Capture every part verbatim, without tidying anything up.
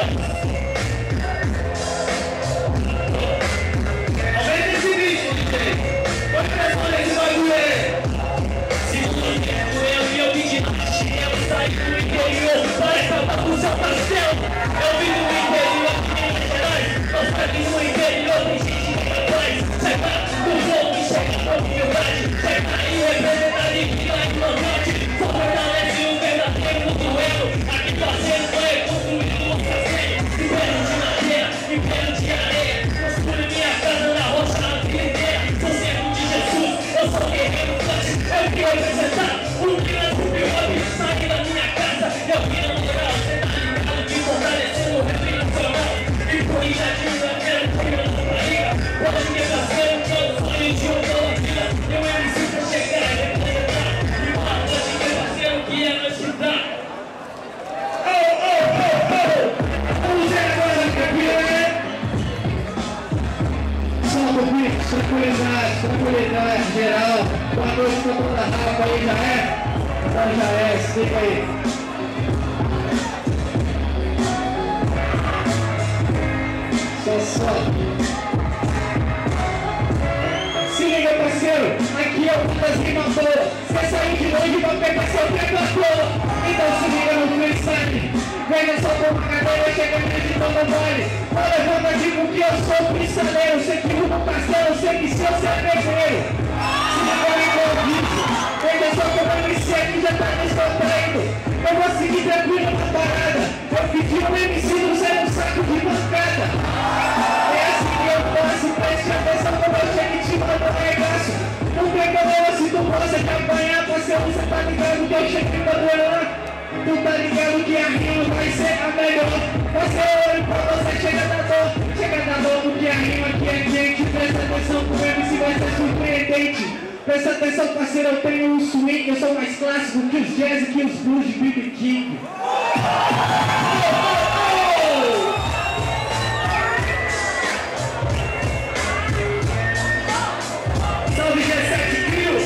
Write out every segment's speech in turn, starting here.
Aumenta esse bicho, D J. Põe pressão nesse bagulho aí. Segundo tempo, eu e eu vim de chinelo, saí do interior para acabar com o seu pastel. Eu vim do interior de Minas Gerais, nós saímos do interior, tem gente que atrás. Chega do jogo e chega com humildade, chega e representa a Daqui, lá em novamente. Só fortalece o verdadeiro no duelo. Aqui fazendo foi construído um castelo. Império de madeira, império de areia. Construí minha casa na rocha na vida inteira. Sou servo de Jesus, eu sou guerreiro forte. Eu que representar o grande pior. Saí da minha casa, eu vim na moral. Cê tá ligado de fortalecer o rap nacional. E corrija de um zagueiro, tirando pra liga. Pode me fazer um todo sonho de um toda vida. Eu M C pra chegar e representar. E uma pode me fazer o que é nós te dar. Oh, oh, oh, oh! Vamos ver agora, tranquilo, né? Salve, bicho, tranquilidade, tranquilidade geral. Boa noite pra toda a rapa aí, já é? Então já é, explica aí. Só, só. Se liga, parceiro, aqui é o das rimas boas. Você sair de longe vai pegar seu tempo à toa. Então se liga no freestyle. Venha só por uma cadeira, chega editando mole. Não levanta, digo que eu sou freestyleiro. Sei que rumo castelo, sei que se eu ser pedreiro. Se liga no convite. Venha só por uma M C que já tá descontraindo. Eu vou seguir tranquilo na parada. Eu pedi um M C no zero saco de bancada. É assim que eu faço, preste atenção quando eu chego e te mando um regaço. Não tem problema se tu gosta de apanhar, parceiro, você tá ligado que eu cheguei pra duelar. Tu tá ligado que a rima vai ser a melhor. Você olha pra você, chega da dor. Chega da dor porque a rima aqui é quente. Presta atenção que o M C vai ser surpreendente. Presta atenção, parceiro, eu tenho um swing. Eu sou mais clássico que os jazz e que os blues de B B King. Salve G sete Crio!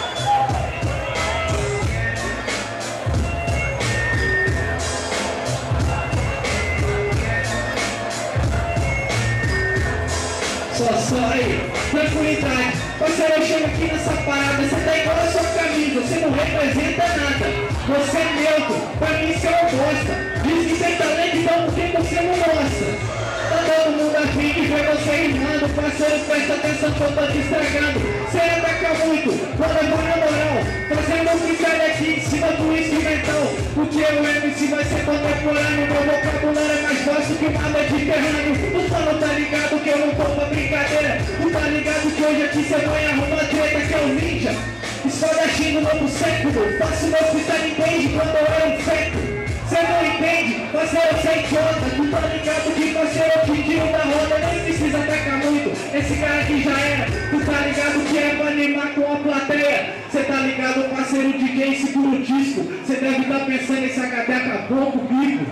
Só, só aí, tranquilidade. Parceiro, eu chego aqui nessa parada, você tá igual a sua camisa, você não representa nada. Você é neutro, pra mim você é um bosta. Diz que tem talento, então por que você não mostra? Tá todo mundo afim de ver você rimando. Parceiro, presta atenção que eu tô te estragando. Você ataca muito, quando eu vou na moral. Fazendo um freestyle aqui em cima do instrumental. Porque o M C vai ser contemporâneo. Meu vocabulário é mais fácil que uma mediterrâneo. Tu só não tá ligado que eu não tô pra brincadeira. Tu tá ligado que hoje aqui você vai arrumar treta que é o ninja. Espadachim no novo século. Faço meu freestyle entende quando eu era um feto. Cê não entende, parceiro, cê é idiota. Tu tá ligado que parceiro eu te tiro da roda. Nem precisa atacar muito, esse cara aqui já era. Tu tá ligado que é pra animar com a plateia. Cê tá ligado, parceiro, D J, segura o disco. Cê deve estar tá pensando, esse H D acabou com o bico.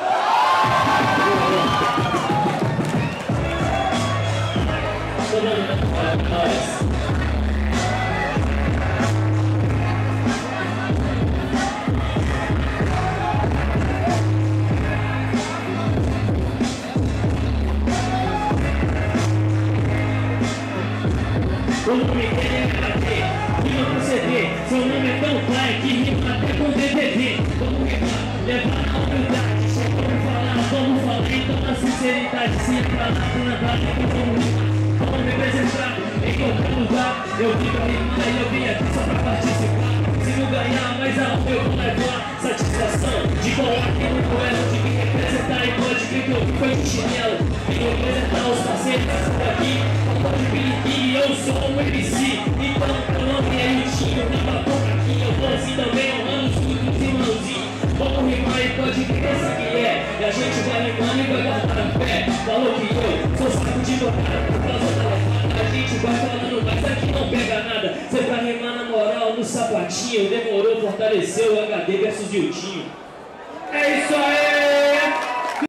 O nome dele é bater, rima com C D. Seu nome é tão pai que rima até com D V D. Vamos rimar, levar na humildade. Só vamos falar, vamos falar, então na sinceridade. Se é pra lá, pra andar, então vamos rimar. Vamos representar em qualquer lugar. Eu vim pra rimar e eu vim aqui só pra participar. Se não ganhar, mas aonde eu vou levar satisfação de colar aqui no duelo, de vir representar e pode crer que eu vim foi de chinelo. Vim representar os parceiros daqui. Pode vir que eu sou um M C, então meu nome é Iltinho, na boca aqui eu vou assim também, honrando os cultos irmãozinho. Vamos rimar e pode crer que esse que é, e a gente vai rimando e vai guardar a fé. Falou que eu sou saco de botar por causa da levada, a gente vai falando, mas aqui não pega nada. Cê vai rimar na moral, no sapatinho, demorou, fortaleceu o H D versus Iltinho. É isso aí!